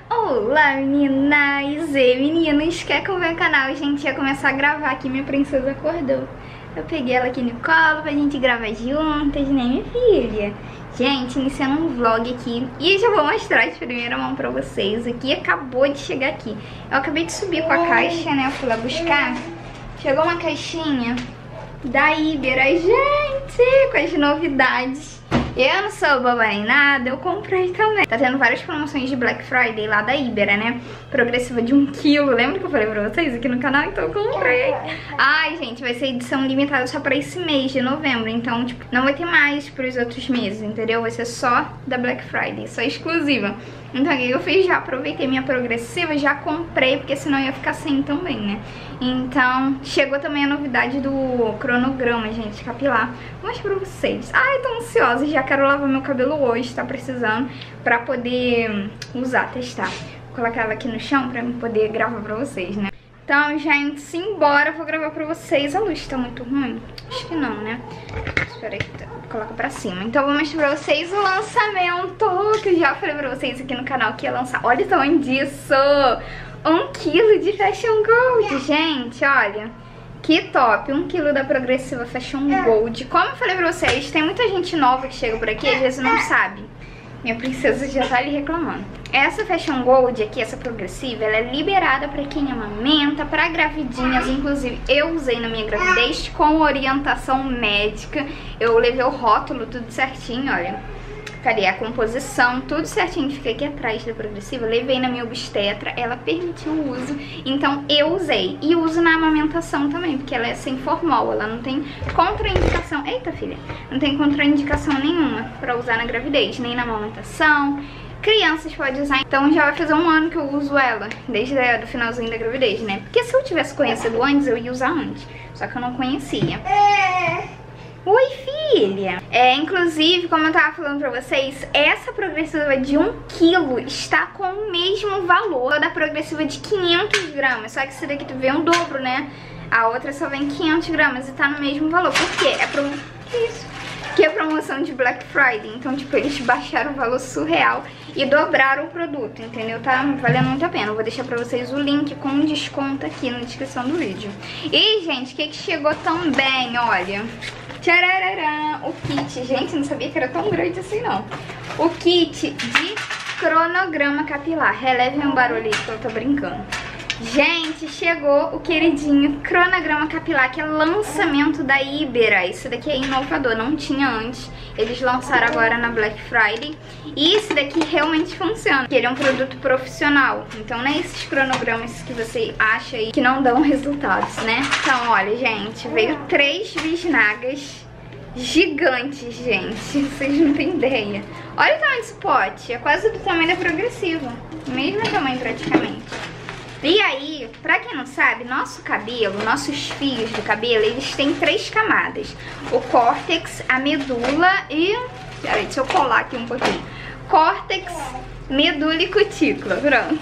Olá meninas e meninos, quer acompanhar o canal? A gente ia começar a gravar aqui, minha princesa acordou. Eu peguei ela aqui no colo pra gente gravar juntas, né minha filha? Gente, iniciando um vlog aqui e já vou mostrar de primeira mão pra vocês. Aqui acabou de chegar aqui. Eu acabei de subir com a caixa, né, eu fui lá buscar. Chegou uma caixinha da Ibera, gente, com as novidades. Eu não sou boba nem nada, eu comprei também. Tá tendo várias promoções de Black Friday lá da Ibera, né? Progressiva de 1 kg. Lembra que eu falei pra vocês aqui no canal? Então eu comprei. Ai, gente, vai ser edição limitada só pra esse mês de novembro. Então, tipo, não vai ter mais pros outros meses, entendeu? Vai ser só da Black Friday, só exclusiva. Então o que eu fiz? Já aproveitei minha progressiva, já comprei, porque senão ia ficar sem também, né? Então, chegou também a novidade do cronograma, gente, capilar. Vou mostrar pra vocês. Ai, tô ansiosa, já quero lavar meu cabelo hoje, tá precisando, pra poder usar, testar. Vou colocar ela aqui no chão pra poder gravar pra vocês, né? Então, gente, simbora, vou gravar pra vocês. A luz tá muito ruim? Acho que não, né? Espera aí, coloca pra cima. Então, eu vou mostrar pra vocês o lançamento, que eu já falei pra vocês aqui no canal que ia lançar. Olha o tamanho disso! 1 kg de Fashion Gold, gente, olha. Que top, 1 kg da progressiva Fashion Gold. Como eu falei pra vocês, tem muita gente nova que chega por aqui e às vezes não sabe. Minha princesa já tá ali reclamando. Essa Fashion Gold aqui, essa progressiva, ela é liberada pra quem amamenta, pra gravidinhas. Inclusive, eu usei na minha gravidez com orientação médica. Eu levei o rótulo, tudo certinho, olha. Cadê a composição, tudo certinho, fica aqui atrás da progressiva. Levei na minha obstetra, ela permitiu o uso, então eu usei. E uso na amamentação também, porque ela é sem formol, ela não tem contraindicação. Eita, filha, não tem contraindicação nenhuma pra usar na gravidez, nem na amamentação. Crianças podem usar, então já vai fazer 1 ano que eu uso ela, desde o finalzinho da gravidez, né? Porque se eu tivesse conhecido antes, eu ia usar antes, só que eu não conhecia. Oi, filha! Inclusive, como eu tava falando pra vocês, essa progressiva de 1 kg está com o mesmo valor da progressiva de 500 gramas. Só que essa daqui tu vê um dobro, né? A outra só vem 500 gramas e tá no mesmo valor. Por quê? Que é promoção de Black Friday. Então, tipo, eles baixaram o valor surreal e dobraram o produto, entendeu? Tá valendo muito a pena. Eu vou deixar pra vocês o link com desconto aqui na descrição do vídeo. E, gente, o que chegou também, olha... Tcharararã, o kit, gente, não sabia que era tão grande assim não. O kit de cronograma capilar. Relevem um barulho aí que eu tô brincando. Gente, chegou o queridinho cronograma capilar, que é lançamento da Ibera. Isso daqui é inovador, não tinha antes. Eles lançaram agora na Black Friday. E esse daqui realmente funciona, porque ele é um produto profissional. Então não é esses cronogramas que você acha aí que não dão resultados, né? Então, olha, gente, veio 3 bisnagas gigantes, gente. Vocês não têm ideia. Olha o tamanho desse pote, é quase do tamanho da progressiva. Mesmo tamanho praticamente. E aí, pra quem não sabe, nosso cabelo, nossos fios do cabelo, eles têm 3 camadas. O córtex, a medula e... Peraí, deixa eu colar aqui um pouquinho. Córtex, medula e cutícula, pronto.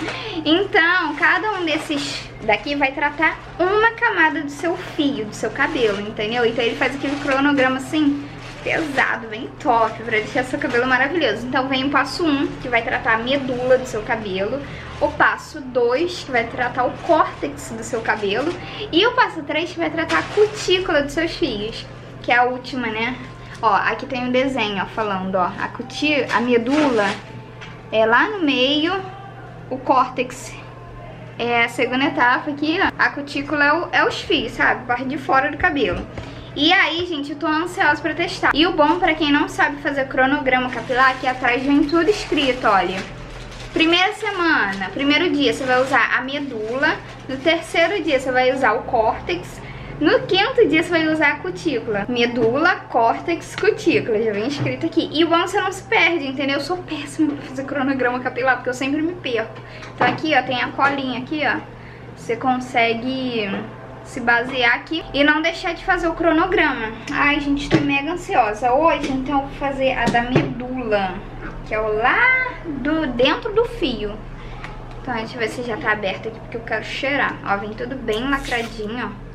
Então, cada um desses daqui vai tratar uma camada do seu fio, do seu cabelo, entendeu? Então ele faz aquele cronograma assim... pesado, bem top, pra deixar seu cabelo maravilhoso. Então vem o passo 1, que vai tratar a medula do seu cabelo. O passo 2, que vai tratar o córtex do seu cabelo. E o passo 3, que vai tratar a cutícula dos seus fios, que é a última, né? Ó, aqui tem um desenho, ó, falando, ó. A medula é lá no meio, o córtex é a segunda etapa aqui, ó. A cutícula é os fios, sabe? Parte de fora do cabelo. E aí, gente, eu tô ansiosa pra testar. E o bom, pra quem não sabe fazer cronograma capilar, aqui atrás vem tudo escrito, olha. Primeira semana, primeiro dia você vai usar a medula. No terceiro dia você vai usar o córtex. No 5º dia você vai usar a cutícula. Medula, córtex, cutícula. Já vem escrito aqui. E o bom, você não se perde, entendeu? Eu sou péssima pra fazer cronograma capilar, porque eu sempre me perco. Então aqui, ó, tem a colinha aqui, ó. Você consegue... se basear aqui e não deixar de fazer o cronograma. Ai, gente, tô mega ansiosa. Hoje, então, eu vou fazer a da medula, que é o lá dentro do fio. Então, deixa eu ver se já tá aberto aqui, porque eu quero cheirar. Ó, vem tudo bem lacradinho, ó.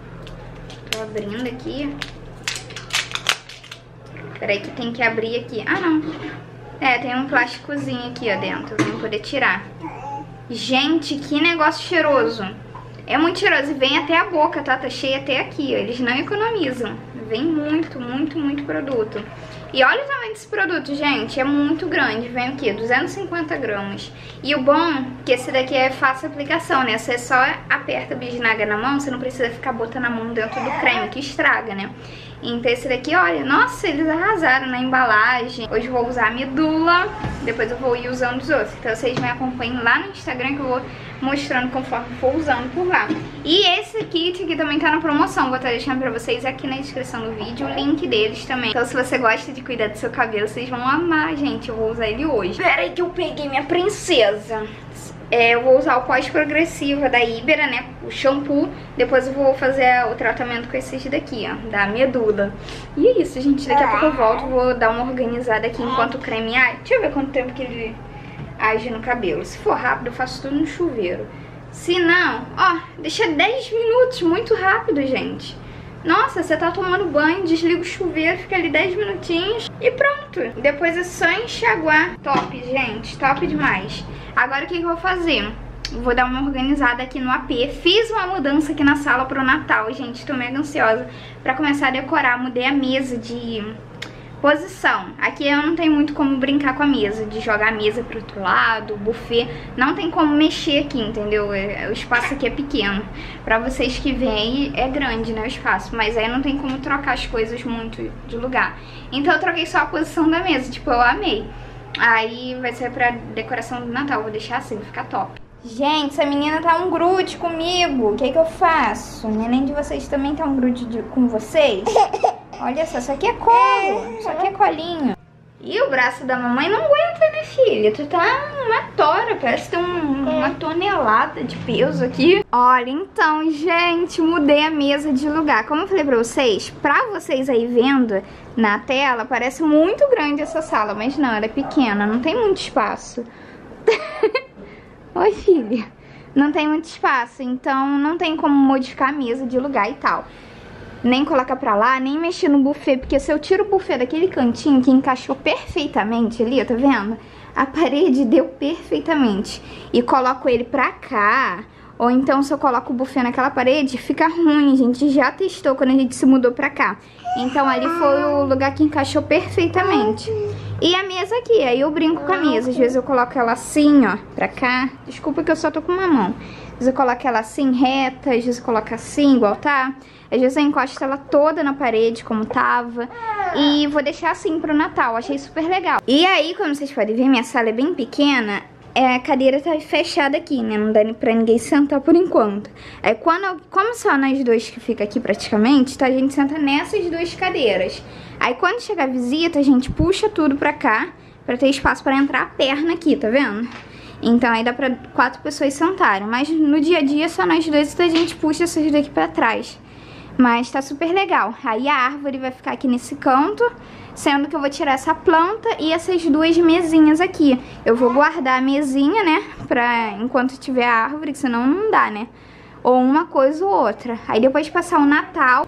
Tô abrindo aqui. Peraí que tem que abrir aqui. Ah, não. É, tem um plásticozinho aqui, ó, dentro, pra eu poder tirar. Gente, que negócio cheiroso. É muito cheiroso e vem até a boca, tá? Tá cheio até aqui, ó. Eles não economizam. Vem muito, muito, muito produto. E olha o tamanho desse produto, gente. É muito grande. Vem o quê? 250 gramas. E o bom é que esse daqui é fácil aplicação, né? Você só aperta a bisnaga na mão, você não precisa ficar botando a mão dentro do creme, que estraga, né? Então esse daqui, olha, nossa, eles arrasaram na embalagem. Hoje eu vou usar a medula, depois eu vou ir usando os outros. Então vocês me acompanhem lá no Instagram que eu vou mostrando conforme for usando por lá. E esse kit aqui também tá na promoção, vou estar deixando pra vocês aqui na descrição do vídeo o link deles também. Então se você gosta de cuidar do seu cabelo, vocês vão amar, gente. Eu vou usar ele hoje. Pera aí que eu peguei minha princesa. Eu vou usar o pós-progressiva da Ibera, né, o shampoo. Depois eu vou fazer o tratamento com esses daqui, ó, da medula. E é isso, gente, daqui a pouco eu volto. Vou dar uma organizada aqui enquanto o creme... Ai, deixa eu ver quanto tempo que ele age no cabelo. Se for rápido, eu faço tudo no chuveiro. Se não, ó, deixa 10 minutos, muito rápido, gente. Nossa, você tá tomando banho, desliga o chuveiro, fica ali 10 minutinhos e pronto. Depois é só enxaguar. Top, gente, top demais. Agora o que eu vou fazer? Vou dar uma organizada aqui no AP. Fiz uma mudança aqui na sala pro Natal, gente. Tô mega ansiosa pra começar a decorar. Mudei a mesa de posição. Aqui eu não tenho muito como brincar com a mesa, de jogar a mesa pro outro lado, o buffet. Não tem como mexer aqui, entendeu? O espaço aqui é pequeno. Pra vocês que vêm, é grande, né, o espaço. Mas aí não tem como trocar as coisas muito de lugar. Então eu troquei só a posição da mesa. Tipo, eu amei. Aí vai ser pra decoração do Natal. Vou deixar assim, vai ficar top. Gente, essa menina tá um grude comigo. O que que eu faço? O neném de vocês também tá um grude com vocês? Olha só, isso aqui é colo. Isso aqui é colinho. E o braço da mamãe não aguenta, né, filha? Tu tá uma tora, parece que tem uma tonelada de peso aqui. Olha, então, gente, mudei a mesa de lugar. Como eu falei pra vocês aí vendo na tela, parece muito grande essa sala. Mas não, ela é pequena, não tem muito espaço. Oi, filha. Não tem muito espaço, então não tem como modificar a mesa de lugar e tal. Nem colocar pra lá, nem mexer no buffet, porque se eu tiro o buffet daquele cantinho que encaixou perfeitamente ali, tá vendo? A parede deu perfeitamente. E coloco ele pra cá, ou então se eu coloco o buffet naquela parede, fica ruim, gente. Já testou quando a gente se mudou pra cá. Então ali foi o lugar que encaixou perfeitamente. E a mesa aqui, aí eu brinco com a mesa. Às vezes eu coloco ela assim, ó, pra cá. Desculpa que eu só tô com uma mão. Às vezes eu coloco ela assim, reta. Às vezes eu coloco assim, igual tá. Às vezes eu encosto ela toda na parede, como tava. E vou deixar assim pro Natal. Achei super legal. E aí, como vocês podem ver, minha sala é bem pequena. A cadeira tá fechada aqui, né? Não dá pra ninguém sentar por enquanto. Aí como só nós dois que fica aqui praticamente, tá? A gente senta nessas duas cadeiras. Aí quando chegar a visita, a gente puxa tudo pra cá, pra ter espaço pra entrar a perna aqui, tá vendo? Então aí dá pra 4 pessoas sentarem. Mas no dia a dia, só nós dois, então a gente puxa essas daqui pra trás. Mas tá super legal. Aí a árvore vai ficar aqui nesse canto, sendo que eu vou tirar essa planta e essas duas mesinhas aqui. Eu vou guardar a mesinha, né, enquanto tiver a árvore, que senão não dá, né? Ou uma coisa ou outra. Aí depois de passar o Natal,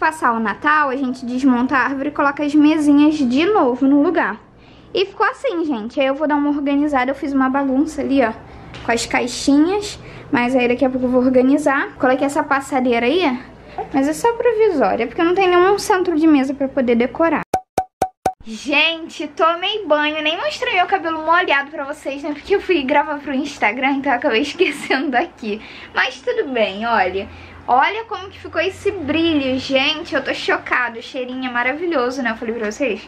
a gente desmonta a árvore e coloca as mesinhas de novo no lugar. E ficou assim, gente. Aí eu vou dar uma organizada. Eu fiz uma bagunça ali, ó, com as caixinhas. Mas aí daqui a pouco eu vou organizar. Coloquei essa passadeira aí, mas é só provisória, porque não tem nenhum centro de mesa pra poder decorar. Gente, tomei banho, nem mostrei meu cabelo molhado pra vocês, né? Porque eu fui gravar pro Instagram, então eu acabei esquecendo daqui. Mas tudo bem, olha. Olha como que ficou esse brilho, gente. Eu tô chocada, o cheirinho é maravilhoso, né? Eu falei pra vocês.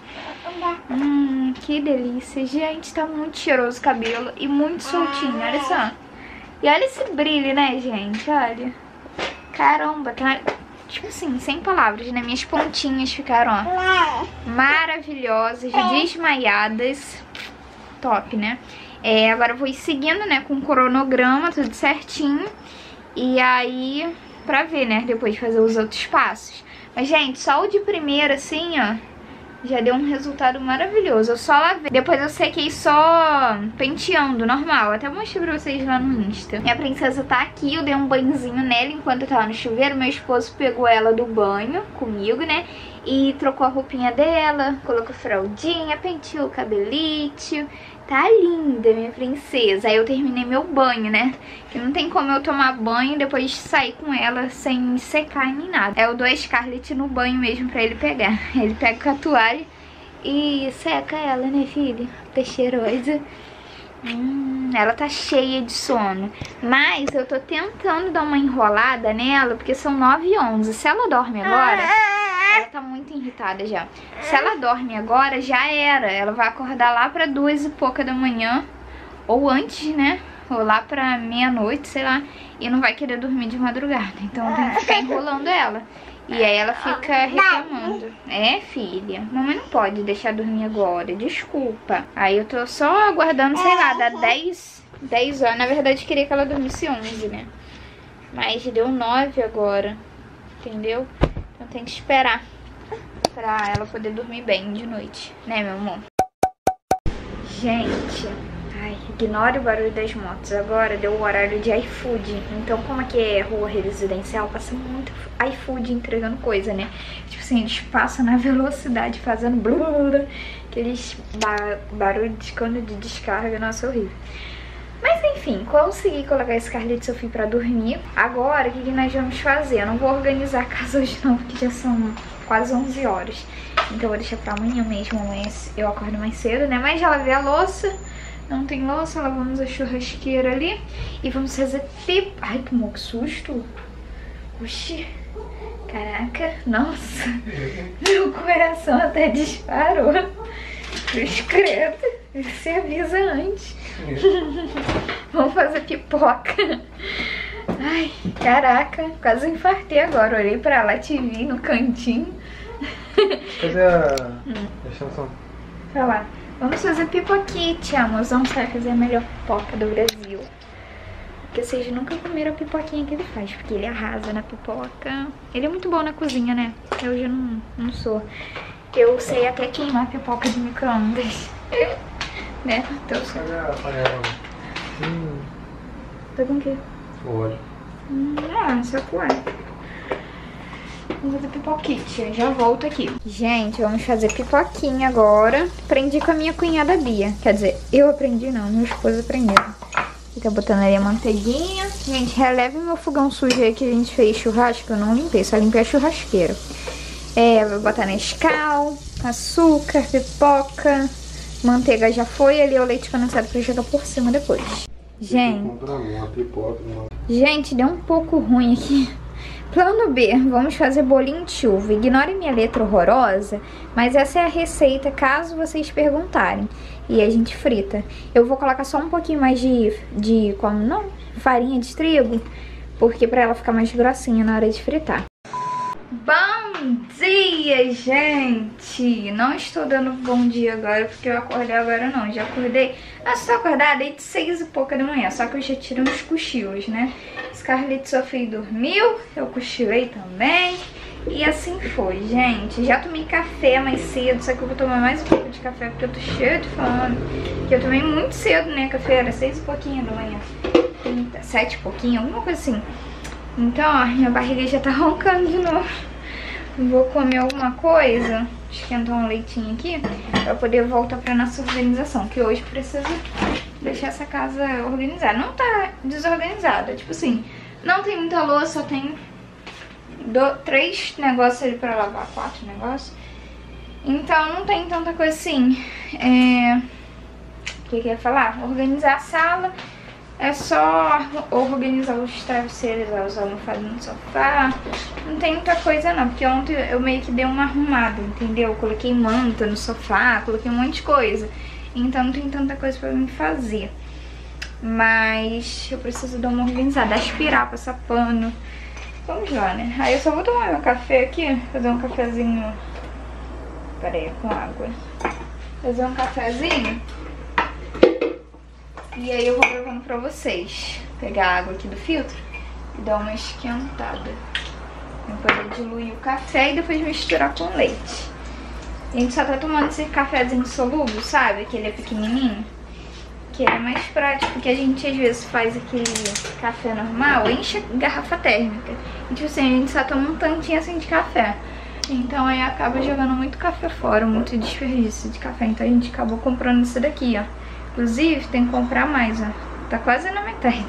Que delícia, gente. Tá muito cheiroso o cabelo e muito soltinho, olha só. E olha esse brilho, né, gente? Olha. Caramba, tá... Tipo assim, sem palavras, né? Minhas pontinhas ficaram, ó, maravilhosas, desmaiadas. Top, né? Agora eu vou ir seguindo, né, com o cronograma, tudo certinho. E aí, pra ver, né, depois de fazer os outros passos. Mas, gente, só o de primeiro, assim, ó, Já deu um resultado maravilhoso. Eu só lavei. Depois eu sequei só penteando, normal. Até mostrei pra vocês lá no Insta. Minha princesa tá aqui. Eu dei um banhozinho nela enquanto eu tava no chuveiro. Meu esposo pegou ela do banho comigo, né? E trocou a roupinha dela. Colocou fraldinha, penteou o cabelito. Tá linda, minha princesa. Aí eu terminei meu banho, né? Que não tem como eu tomar banho e depois sair com ela sem secar nem nada. Eu dou a Scarlett no banho mesmo pra ele pegar. Ele pega com a toalha e seca ela, né, filha? Tá cheirosa. Ela tá cheia de sono. Mas eu tô tentando dar uma enrolada nela, porque são 9h11. Se ela dorme agora... Ela tá muito irritada já. Se ela dorme agora, já era. Ela vai acordar lá pra 2 e pouca da manhã. Ou antes, né? Ou lá pra meia-noite, sei lá. E não vai querer dormir de madrugada. Então tem que ficar enrolando ela. E aí ela fica reclamando. É, filha, mamãe não pode deixar dormir agora. Desculpa. Aí eu tô só aguardando, sei lá, dá 10 horas. Na verdade, eu queria que ela dormisse 11, né? Mas deu 9 agora. Entendeu? Então tem que esperar pra ela poder dormir bem de noite, né, meu amor? Gente, ai, ignore o barulho das motos. Agora deu o horário de iFood. Então, como aqui é rua residencial, passa muito iFood entregando coisa, né? Tipo assim, eles passam na velocidade fazendo blulula, aqueles barulhos de cano de descarga. Nossa, horrível. Mas enfim, consegui colocar esse Scarlett Sophie pra dormir. Agora, o que nós vamos fazer? Eu não vou organizar a casa hoje não, porque já são quase 11 horas. Então eu vou deixar pra amanhã mesmo. Amanhã eu acordo mais cedo, né? Mas já lavei a louça. Não tem louça, lavamos a churrasqueira ali. E vamos fazer pipa. Ai, que susto. Oxi. Caraca, nossa. Meu coração até disparou. Cruz credo. Você avisa antes. Vamos fazer pipoca. Ai, caraca, quase infartei agora. Olhei pra lá, te vi no cantinho. Cadê a chanson? Pra lá. Vamos fazer pipoquite, mozão. Vai fazer a melhor pipoca do Brasil. Porque vocês nunca comeram a pipoquinha que ele faz. Porque ele arrasa na pipoca. Ele é muito bom na cozinha, né? Eu já não sou. Eu sei até queimar pipoca de micro-ondas. Né? Então, cadê a panela? Tá com o quê? O óleo. Só com óleo. Vamos fazer pipoquite. Já volto aqui. Gente, vamos fazer pipoquinha agora. Aprendi com a minha cunhada Bia. Quer dizer, eu aprendi não, meu esposo aprendeu. Fica botando ali a manteiguinha. Gente, releve meu fogão sujo aí que a gente fez churrasco. Eu não limpei, só limpei a churrasqueira. Vou botar Nescau, açúcar, pipoca, manteiga já foi, ali é o leite condensado pra jogar por cima depois. Gente, deu um pouco ruim aqui. Plano B, vamos fazer bolinho de chuva. Ignore minha letra horrorosa, mas essa é a receita caso vocês perguntarem. E a gente frita. Eu vou colocar só um pouquinho mais de como não? Farinha de trigo, porque pra ela ficar mais grossinha na hora de fritar. Bom dia, gente! Não estou dando bom dia agora, porque eu acordei agora não. Já acordei... Nossa, estou acordada desde 6 e pouca da manhã. Só que eu já tirei uns cochilos, né? Scarlett Sophie dormiu, eu cochilei também. E assim foi, gente. Já tomei café mais cedo, só que eu vou tomar mais um pouco de café, porque eu tô cheia de fome. Porque eu tomei muito cedo, né? Café era 6 e pouquinho da manhã. 7 e pouquinho, alguma coisa assim. Então, ó, minha barriga já tá roncando de novo. Vou comer alguma coisa, esquentar um leitinho aqui, pra poder voltar pra nossa organização. Que hoje preciso deixar essa casa organizada. Não tá desorganizada, tipo assim, não tem muita louça, só tem 3 negócios ali pra lavar, 4 negócios. Então não tem tanta coisa assim. O que eu ia falar? Organizar a sala. É só organizar os travesseiros, as almofadas no sofá. Não tem muita coisa não, porque ontem eu meio que dei uma arrumada, entendeu? Coloquei manta no sofá, coloquei um monte de coisa. Então não tem tanta coisa pra mim fazer. Mas eu preciso dar uma organizada, aspirar, passar pano. Vamos lá, né? Aí eu só vou tomar meu café aqui, fazer um cafezinho. Pera aí, com água. Fazer um cafezinho. E aí eu vou gravando pra vocês. Pegar a água aqui do filtro e dar uma esquentada. Pra poder diluir o café e depois misturar com leite. A gente só tá tomando esse cafezinho solúvel, sabe? Que ele é pequenininho. Que ele é mais prático, porque a gente às vezes faz aquele café normal, enche a garrafa térmica. E tipo assim, a gente só toma um tantinho assim de café. Então aí acaba jogando muito café fora, muito desperdício de café. Então a gente acabou comprando isso daqui, ó. Inclusive tem que comprar mais, ó. Tá quase na metade.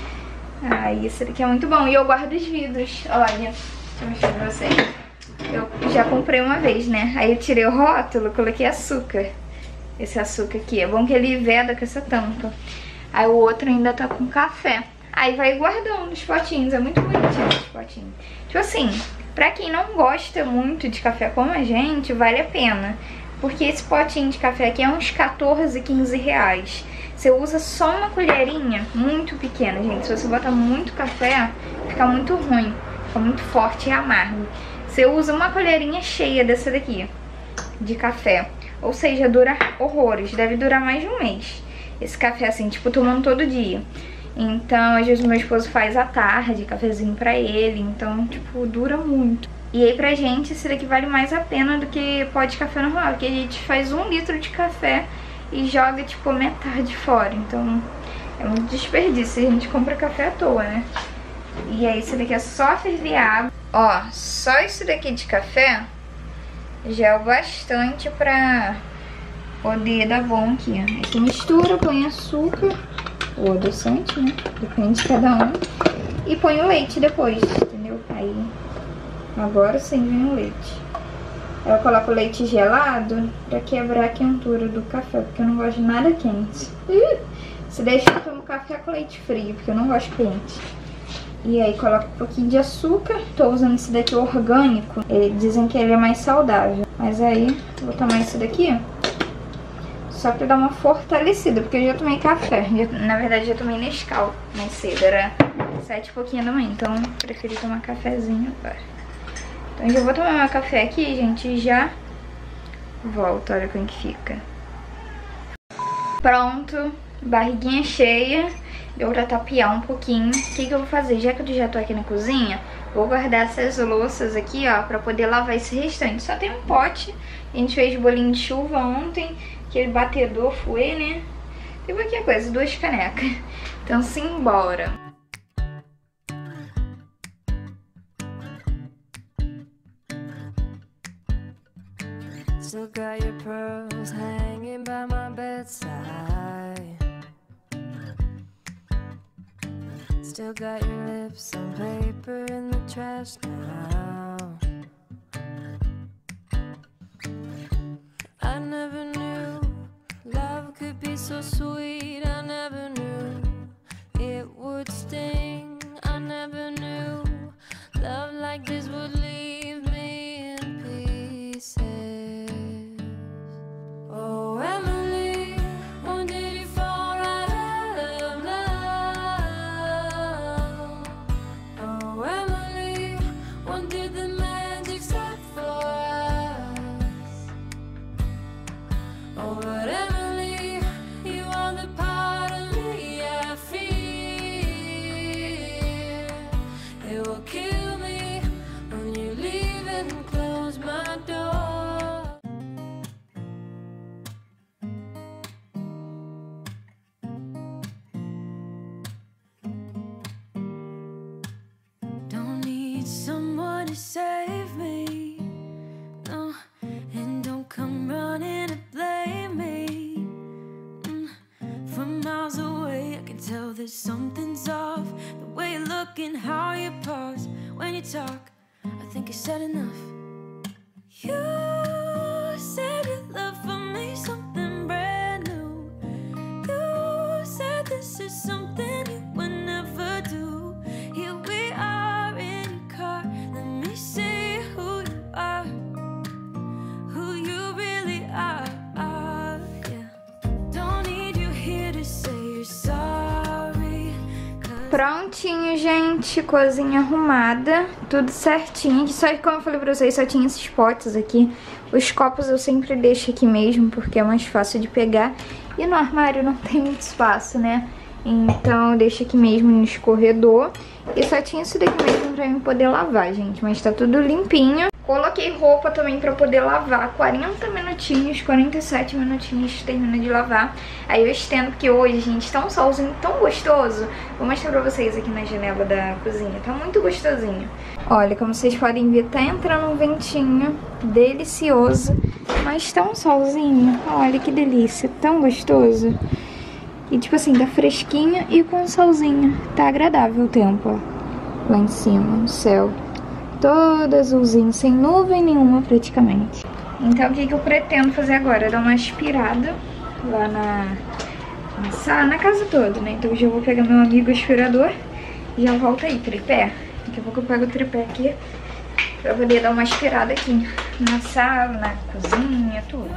Aí esse daqui é muito bom. E eu guardo os vidros, olha. Deixa eu mostrar pra vocês. Eu já comprei uma vez, né? Aí eu tirei o rótulo, coloquei açúcar. Esse açúcar aqui, é bom que ele veda com essa tampa. Aí o outro ainda tá com café. Aí vai guardando os potinhos, é muito bonitinho os potinhos. Tipo assim, pra quem não gosta muito de café como a gente, vale a pena. Porque esse potinho de café aqui é uns 14, 15 reais. Você usa só uma colherinha muito pequena, gente. Se você botar muito café, fica muito ruim. Fica muito forte e amargo. Você usa uma colherinha cheia dessa daqui, de café. Ou seja, dura horrores, deve durar mais de um mês. Esse café assim, tipo, tomando todo dia. Então, às vezes meu esposo faz à tarde, cafezinho pra ele. Então, tipo, dura muito. E aí pra gente, esse daqui vale mais a pena do que pó de café normal. Porque a gente faz 1 litro de café e joga, tipo, metade fora. Então, é muito desperdício. A gente compra café à toa, né? E aí, esse daqui é só ferver água. Ó, só isso daqui de café já é o bastante pra poder dar bom aqui, ó. Aí você mistura, põe açúcar ou adoçante, né? Depende de cada um. E põe o leite depois, entendeu? Aí, agora sim vem o leite. Aí eu coloco o leite gelado pra quebrar a quentura do café, porque eu não gosto de nada quente. Se deixar, eu tomo café com leite frio, porque eu não gosto quente. E aí coloco um pouquinho de açúcar. Tô usando esse daqui orgânico. Dizem que ele é mais saudável. Mas aí vou tomar esse daqui só pra dar uma fortalecida, porque eu já tomei café. Na verdade já tomei Nescau mais cedo. Era 7 e pouquinho da manhã. Então preferi tomar cafezinho agora. Então eu já vou tomar meu café aqui, gente, e já volto. Olha como que fica. Pronto. Barriguinha cheia. Deu pra tapear um pouquinho. O que eu vou fazer? Já que eu já tô aqui na cozinha, vou guardar essas louças aqui, ó, pra poder lavar esse restante. Só tem um pote. A gente fez bolinho de chuva ontem. Aquele batedor fouet, né? Tem qualquer coisa, 2 canecas. Então simbora. Still got your pearls hanging by my bedside. Still got your lips on paper in the trash now. I never knew love could be so sweet. I never knew it would sting. I never knew love like this would leave me in pieces. Oh, Emily, when did you fall right out of love? Oh, Emily, when did the magic start for us? Oh, but Emily, you are the part of me I fear. It will kill me when you leave and close my door. Don't need someone to save me, no, and don't come running to blame me. From miles away I can tell that something's off. The way you look and how you pause when you talk, I think you said enough. You said your love for me something brand new. You said this is something you would never do. Here we are in your car, let me see who you are, who you really are, yeah. Don't need you here to say you're sorry. Prontinho, gente, cozinha arrumada, tudo certinho. Só que, como eu falei pra vocês, só tinha esses potes aqui. Os copos eu sempre deixo aqui mesmo, porque é mais fácil de pegar. E no armário não tem muito espaço, né? Então eu deixo aqui mesmo no escorredor. E só tinha isso daqui mesmo pra eu poder lavar, gente. Mas tá tudo limpinho. Coloquei roupa também pra poder lavar. 40 minutinhos, 47 minutinhos termina de lavar. Aí eu estendo, porque hoje, gente, tá um solzinho tão gostoso. Vou mostrar pra vocês aqui na janela da cozinha. Tá muito gostosinho. Olha, como vocês podem ver, tá entrando um ventinho delicioso. Mas tá um solzinho. Olha que delícia, tão gostoso. E tipo assim, tá fresquinho e com solzinho. Tá agradável o tempo, ó. Lá em cima, no céu. Todo azulzinho, sem nuvem nenhuma praticamente. Então o que eu pretendo fazer agora? Dar uma aspirada lá na casa toda, né? Então eu já vou pegar meu amigo aspirador e já volto aí, tripé. Daqui a pouco eu pego o tripé aqui pra poder dar uma aspirada aqui na sala, na cozinha, tudo.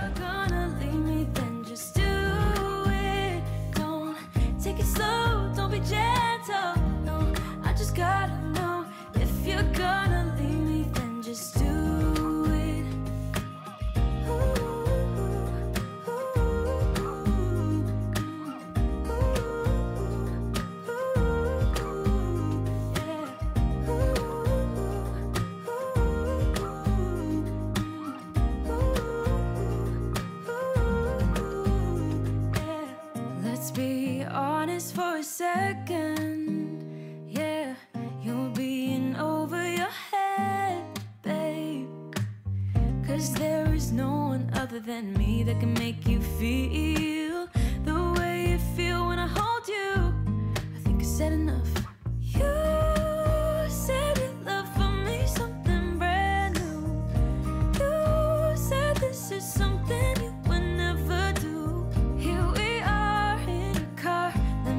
For a second, yeah, you're being over your head, babe. 'Cause there is no one other than me that can make you feel the way you feel when I hold you. I think I said enough. You said you love for me something brand new. You said this is something you would never do. Here we are in a car.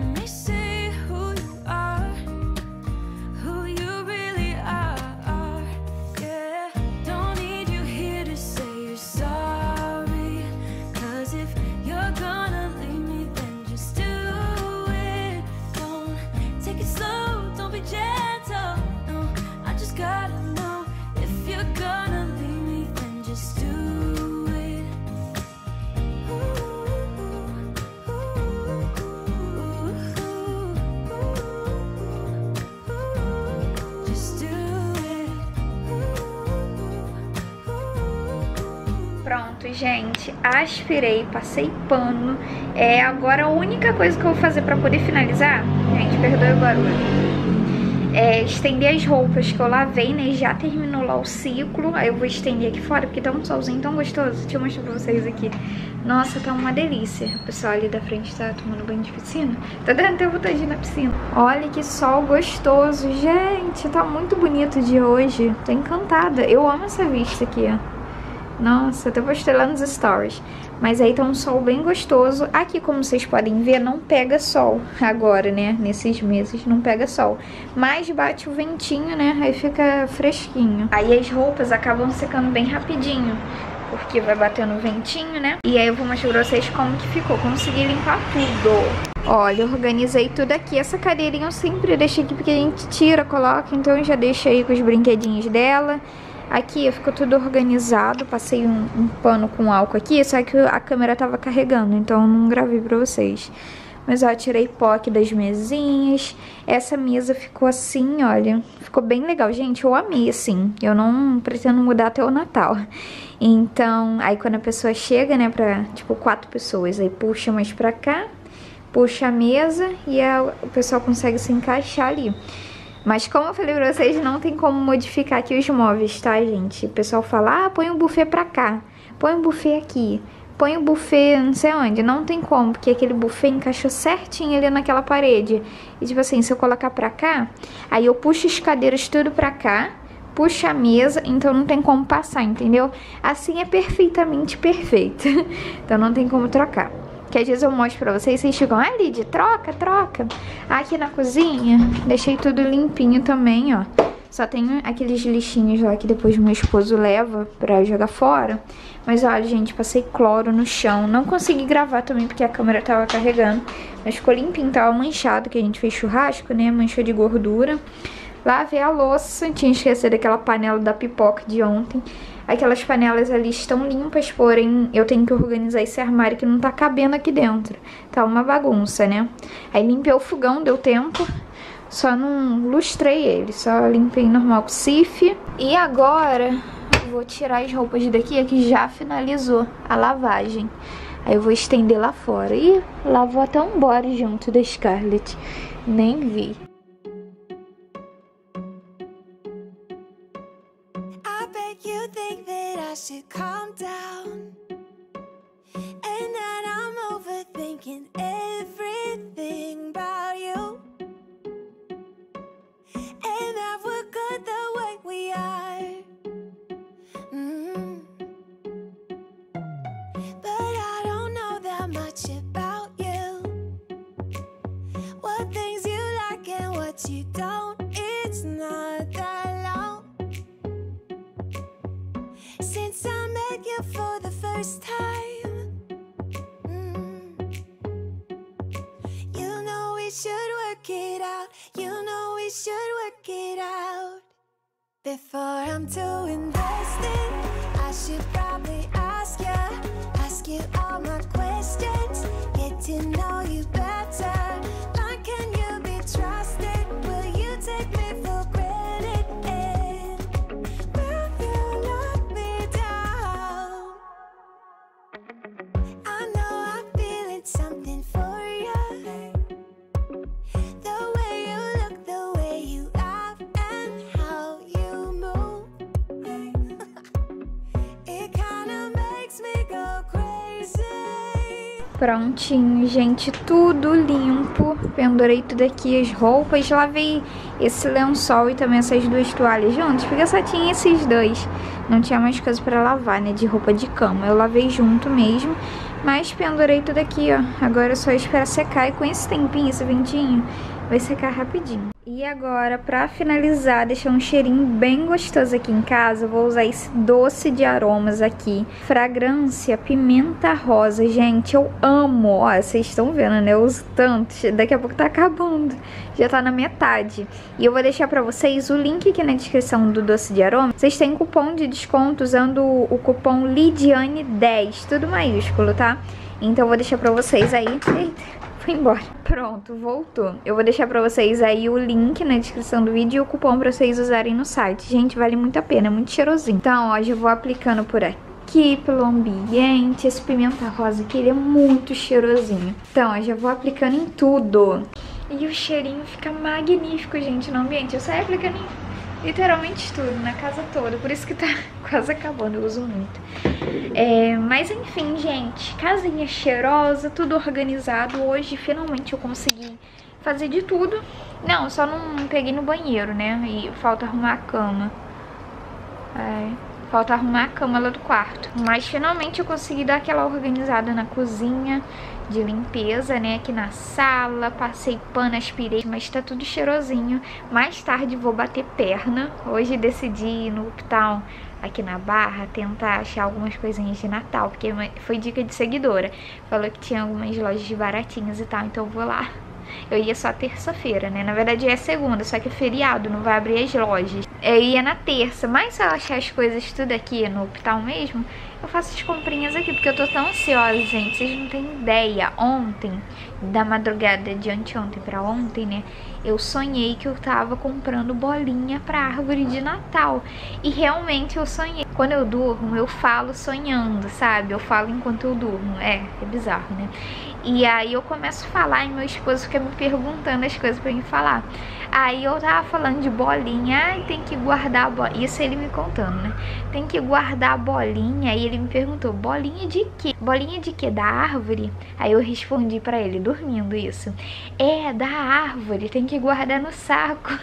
Pronto, gente, aspirei, passei pano. Agora a única coisa que eu vou fazer pra poder finalizar, gente, perdoe o barulho, é estender as roupas que eu lavei, né, já terminou lá o ciclo. Aí eu vou estender aqui fora, porque tá um solzinho tão gostoso. Deixa eu mostrar pra vocês aqui. Nossa, tá uma delícia. O pessoal ali da frente tá tomando banho de piscina. Tá dando até vontade de ir na piscina. Olha que sol gostoso, gente, tá muito bonito o dia hoje. Tô encantada, eu amo essa vista aqui, ó. Nossa, até postei lá nos stories. Mas aí tá um sol bem gostoso. Aqui, como vocês podem ver, não pega sol agora, né? Nesses meses não pega sol. Mas bate o ventinho, né? Aí fica fresquinho. Aí as roupas acabam secando bem rapidinho, porque vai batendo o ventinho, né? E aí eu vou mostrar pra vocês como que ficou. Consegui limpar tudo. Olha, eu organizei tudo aqui. Essa cadeirinha eu sempre deixo aqui porque a gente tira, coloca. Então eu já deixei aí com os brinquedinhos dela. Aqui ficou tudo organizado, passei um pano com álcool aqui, só que a câmera tava carregando, então eu não gravei pra vocês. Mas ó, tirei pó aqui das mesinhas. Essa mesa ficou assim, olha, ficou bem legal. Gente, eu amei assim, eu não pretendo mudar até o Natal. Então, aí quando a pessoa chega, né, pra, tipo, 4 pessoas, aí puxa mais pra cá, puxa a mesa e o pessoal consegue se encaixar ali. Mas como eu falei pra vocês, não tem como modificar aqui os móveis, tá, gente? O pessoal fala, ah, põe um buffet pra cá, põe um buffet aqui, põe um buffet não sei onde. Não tem como, porque aquele buffet encaixou certinho ali naquela parede. E tipo assim, se eu colocar pra cá, aí eu puxo as cadeiras tudo pra cá, puxo a mesa, então não tem como passar, entendeu? Assim é perfeitamente perfeito. Então não tem como trocar. Que às vezes eu mostro pra vocês, vocês ficam, ah, Lid, troca, troca. Aqui na cozinha, deixei tudo limpinho também, ó. Só tem aqueles lixinhos lá que depois meu esposo leva pra jogar fora. Mas olha, gente, passei cloro no chão. Não consegui gravar também porque a câmera tava carregando. Mas ficou limpinho, tava manchado, que a gente fez churrasco, né? Manchou de gordura. Lavei a louça, tinha esquecido aquela panela da pipoca de ontem. Aquelas panelas ali estão limpas, porém eu tenho que organizar esse armário que não tá cabendo aqui dentro. Tá uma bagunça, né? Aí limpei o fogão, deu tempo. Só não lustrei ele, só limpei normal com sif. E agora vou tirar as roupas daqui, que já finalizou a lavagem. Aí eu vou estender lá fora. Ih, lavou até um body junto da Scarlett. Nem vi. I bet you think that I should calm down, and that I'm overthinking everything about you, and that we're good the way we are. But I don't know that much about you, what things you like and what you don't. It's not that long since I met you for the first time. You know we should work it out. You know we should work it out. Before I'm too invested, I should probably ask you all my questions, get to know you better. Like, can you be trusted? Will you take me for granted? And will you let me down? I know I'm feeling something for you. The way you look, the way you laugh, and how you move. It kinda makes me go crazy. Prontinho, gente, tudo limpo. Pendurei tudo aqui, as roupas. Lavei esse lençol e também essas duas toalhas juntos, porque só tinha esses dois. Não tinha mais coisa pra lavar, né, de roupa de cama. Eu lavei junto mesmo, mas pendurei tudo aqui, ó. Agora é só esperar secar e com esse tempinho, esse ventinho, vai secar rapidinho. E agora, pra finalizar, deixar um cheirinho bem gostoso aqui em casa, eu vou usar esse doce de aromas aqui. Fragrância pimenta rosa. Gente, eu amo. Ó, vocês estão vendo, né? Eu uso tanto. Daqui a pouco tá acabando. Já tá na metade. E eu vou deixar pra vocês o link aqui na descrição do doce de aroma. Vocês têm cupom de desconto usando o cupom Lidiane10. Tudo maiúsculo, tá? Então eu vou deixar pra vocês aí. Eita. Foi embora. Pronto, voltou. Eu vou deixar pra vocês aí o link na descrição do vídeo e o cupom pra vocês usarem no site. Gente, vale muito a pena, é muito cheirosinho. Então, ó, já vou aplicando por aqui, pelo ambiente. Esse pimenta rosa aqui, ele é muito cheirosinho. Então, ó, já vou aplicando em tudo. E o cheirinho fica magnífico, gente, no ambiente. Eu saio aplicando em literalmente tudo, na casa toda. Por isso que tá quase acabando, eu uso muito. Mas enfim, gente, casinha cheirosa, tudo organizado. Hoje, finalmente, eu consegui fazer de tudo. Não, só não peguei no banheiro, né? E falta arrumar a cama. Falta arrumar a cama lá do quarto. Mas finalmente eu consegui dar aquela organizada na cozinha, de limpeza, né? Aqui na sala, passei pano, aspirei, mas tá tudo cheirosinho. Mais tarde vou bater perna. Hoje decidi ir no Uptown, aqui na Barra, tentar achar algumas coisinhas de Natal, porque foi dica de seguidora. Falou que tinha algumas lojas baratinhas e tal, então eu vou lá. Eu ia só terça-feira, né? Na verdade é segunda, só que é feriado, não vai abrir as lojas. Eu ia na terça, mas se eu achar as coisas tudo aqui no Uptown mesmo, eu faço as comprinhas aqui, porque eu tô tão ansiosa, gente. Vocês não têm ideia. Ontem, da madrugada de anteontem pra ontem, né? Eu sonhei que eu tava comprando bolinha pra árvore de Natal. E realmente eu sonhei. Quando eu durmo, eu falo sonhando, sabe? Eu falo enquanto eu durmo. É bizarro, né? E aí eu começo a falar e meu esposo fica me perguntando as coisas pra me falar. Aí eu tava falando de bolinha. Ai, tem que guardar a bolinha. Isso ele me contando, né? Tem que guardar a bolinha. Aí ele me perguntou, bolinha de quê? Bolinha de quê? Da árvore? Aí eu respondi pra ele, dormindo isso. É, da árvore, tem que guardar no saco.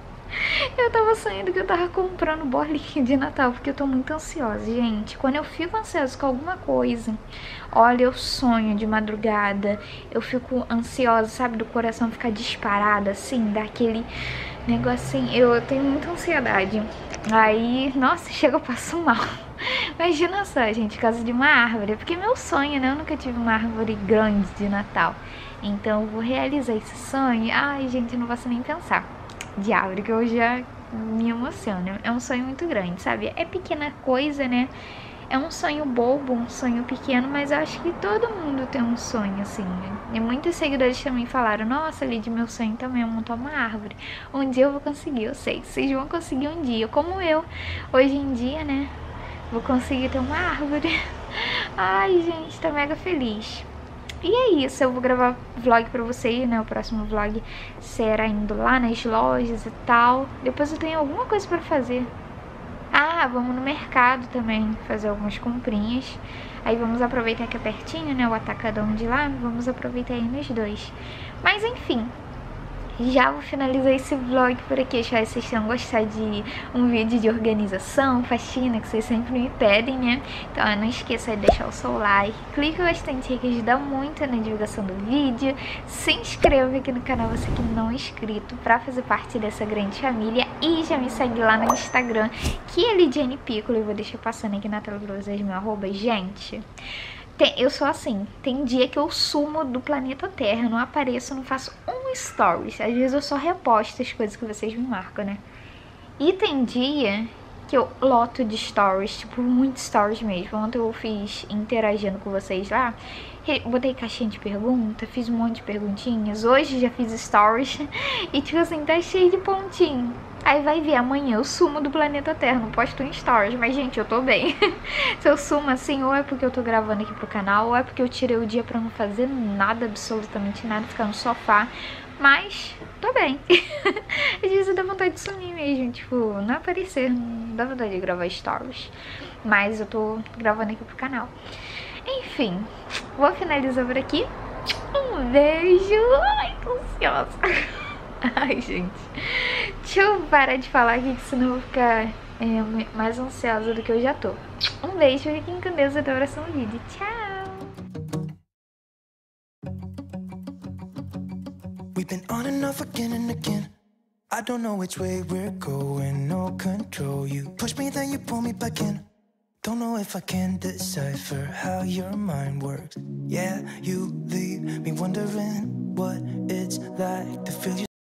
Eu tava sonhando que eu tava comprando bolinha de Natal, porque eu tô muito ansiosa, gente. Quando eu fico ansiosa com alguma coisa, olha, eu sonho de madrugada, eu fico ansiosa, sabe, do coração ficar disparado, assim, daquele negocinho. Eu tenho muita ansiedade. Aí, nossa, chega, eu passo mal. Imagina só, gente, casa de uma árvore. Porque é meu sonho, né? Eu nunca tive uma árvore grande de Natal. Então eu vou realizar esse sonho. Ai, gente, eu não posso nem pensar de árvore, que eu já me emociono. É um sonho muito grande, sabe? É pequena coisa, né? É um sonho bobo, um sonho pequeno, mas eu acho que todo mundo tem um sonho, assim, né? E muitos seguidores também falaram, nossa, Lid, meu sonho também é montar uma árvore. Um dia eu vou conseguir, eu sei. Vocês vão conseguir um dia, como eu. Hoje em dia, né? Vou conseguir ter uma árvore. Ai, gente, tô mega feliz. E é isso, eu vou gravar vlog pra vocês, né? O próximo vlog será indo lá nas lojas e tal. Depois eu tenho alguma coisa pra fazer. Ah, vamos no mercado também fazer algumas comprinhas. Aí vamos aproveitar que é pertinho, né? O atacadão de lá. Vamos aproveitar aí nos dois. Mas enfim, já vou finalizar esse vlog por aqui. Espero que vocês tenham gostado de um vídeo de organização, faxina, que vocês sempre me pedem, né? Então não esqueça de deixar o seu like, clica bastante aí que ajuda muito na divulgação do vídeo. Se inscreva aqui no canal, você que não é inscrito, pra fazer parte dessa grande família. E já me segue lá no Instagram, que é Lidiane Piccolo. Eu vou deixar passando aqui na tela pra vocês meu arroba. Gente, eu sou assim, tem dia que eu sumo do planeta Terra, não apareço, não faço um stories. Às vezes eu só reposto as coisas que vocês me marcam, né? E tem dia que eu loto de stories, tipo, muitos stories mesmo. Ontem eu fiz interagindo com vocês lá, botei caixinha de pergunta, fiz um monte de perguntinhas. Hoje já fiz stories e tipo assim, tá cheio de pontinho. Aí vai ver, amanhã eu sumo do planeta Terra, não posto em stories, mas gente, eu tô bem. Se eu sumo assim, ou é porque eu tô gravando aqui pro canal, ou é porque eu tirei o dia pra não fazer nada, absolutamente nada, ficar no sofá. Mas tô bem. Às vezes dá vontade de sumir mesmo, tipo, não aparecer, não dá vontade de gravar stories. Mas eu tô gravando aqui pro canal. Enfim, vou finalizar por aqui. Um beijo. Ai, tô ansiosa. Ai, gente. Deixa eu parar de falar aqui, que senão eu vou ficar mais ansiosa do que eu já tô. Um beijo, fiquem com Deus, até o próximo vídeo. Tchau! We've been on and off again and again. I don't know which way we're going, no control. You push me, then you pull me back in. Don't know if I can decipher how your mind works. Yeah, you leave me wondering what it's like to feel you.